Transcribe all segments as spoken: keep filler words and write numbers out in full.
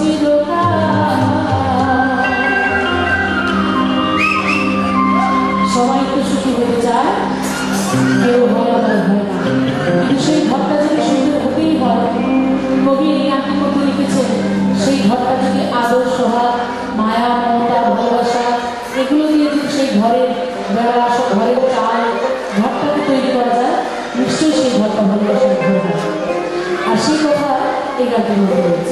সবাই তো সুখী হতে চায়, কেউ হয় আবার হয় না, কিন্তু সেই ঘরটা যদি সুন্দর হতেই হয়, কবি এই গানটির মধ্যে লিখেছেন, সেই ঘরটা যদি আদর, সোহাগ, মায়া, মমতা, ভালোবাসা এগুলো দিয়ে যদি সেই ঘরের বেড়া, ঘরের চাল, ঘরটাকে তৈরি করা যায়, নিশ্চয়ই সেই ঘরটা ভালোবাসার ঘর হয়। আর সেই কথা এই গানটির মধ্যে রয়েছে।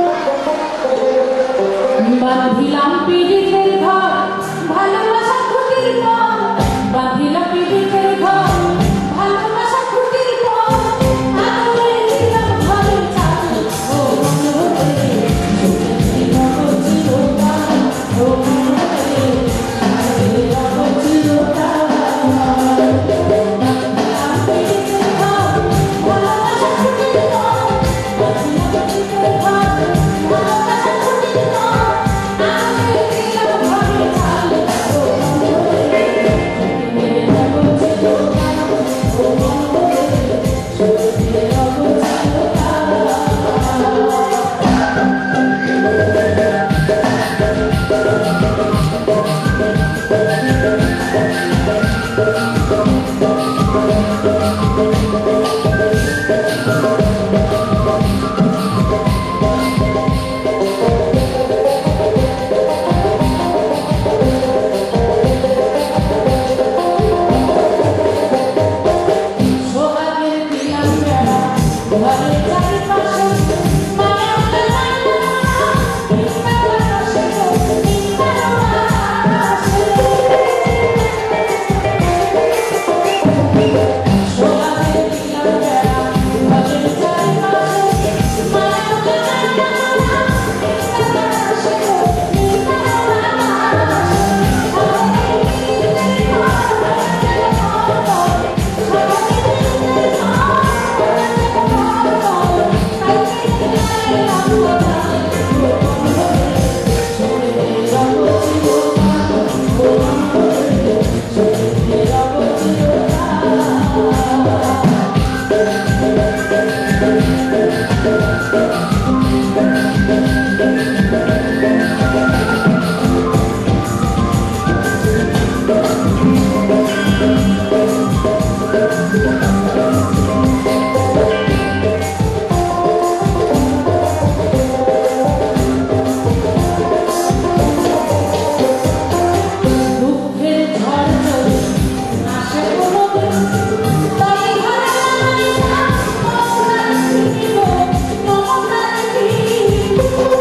বাঁধিলাম পীড়িতের ঘর, ভালোবাসা খুঁটির ঘর, বাঁধিলাম পীড়িতের ঘর, ভালোবাসা খুঁটির ঘর, আদরে দিলাম ঘরের চাল, ও মনোরে সুখে রব চিরকাল, ও মনোরে সুখে রব চিরকাল। বাঁধিলাম পীড়িতের ঘর, ভালোবাসা খুঁটির ঘর, বাঁধিলাম পীড়িতের ঘর, ভালোবাসা খুঁটির ঘর, আদরে দিলাম ঘরের চাল, ও মনোরে সুখে রব চিরকাল, ও মনোরে সুখে রব চিরকাল। সোহাগের দিলাম বেড়া, ঘরের চারিপাশে মায়া মেলানো, নিস্তার আকাশে গো, নিস্তার আকাশে। সোহাগের দিলাম বেড়া, ঘরের চারিপাশে মায়া মেলানো, নিস্তার আকাশে গো, নিস্তার আকাশে। দুঃখের ঝড় চলে আসে কোনোদিন, তাই ঘরে লাগাই না মমতার ভিড় গো, মমতার ভিড়।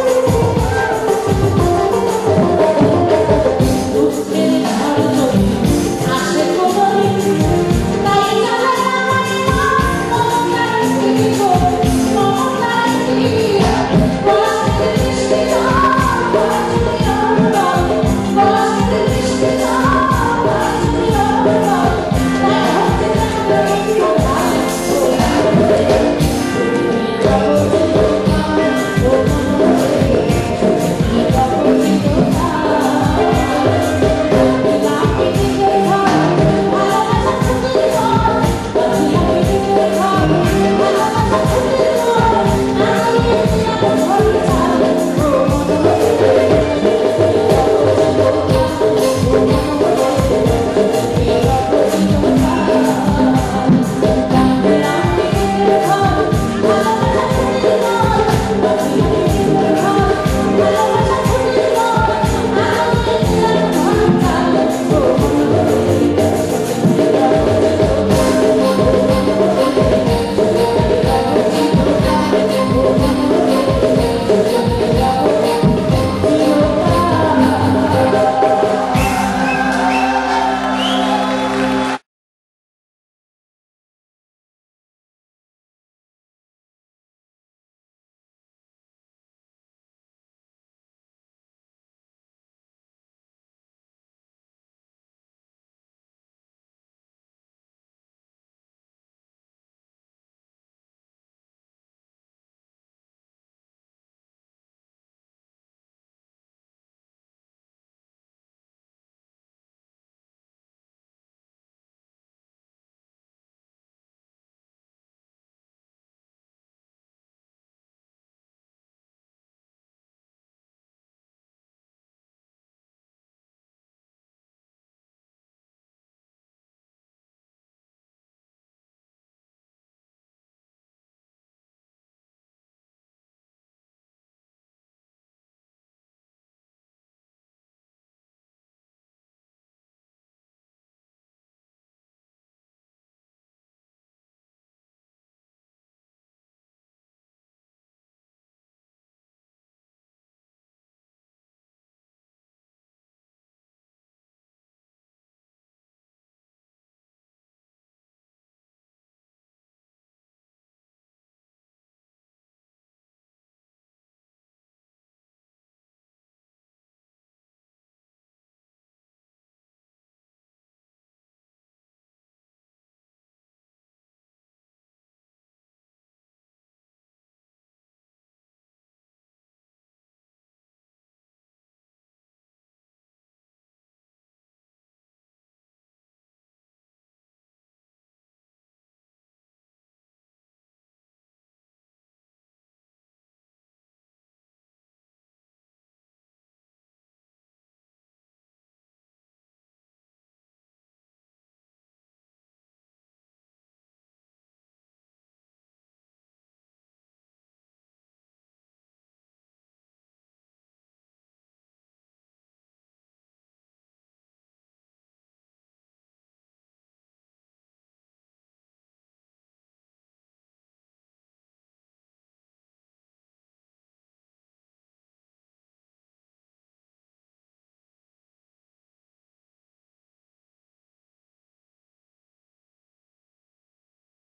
দুঃখের ঝড় চলে আসে কোনোদিন, তাই ঘরে লাগাই না মমতার ভিড় গো, মমতার ভিড়। গলাতে মিষ্টি গান, গলা চুড়ি অঙ্গন, গলাতে মিষ্টি গান, গলা চুড়ি অঙ্গন, তাই হতে থাকবে চিরকাল, ও মনোরে সুখে রব চিরকাল, ও মনোরে সুখে রব চিরকাল। বাঁধিলাম পীড়িতের ঘর, ভালোবাসা খুঁটির ঘর, বাঁধিলাম পীড়িতের ঘর, ভালোবাসা খুঁটির ঘর, আদরে দিলাম ঘরের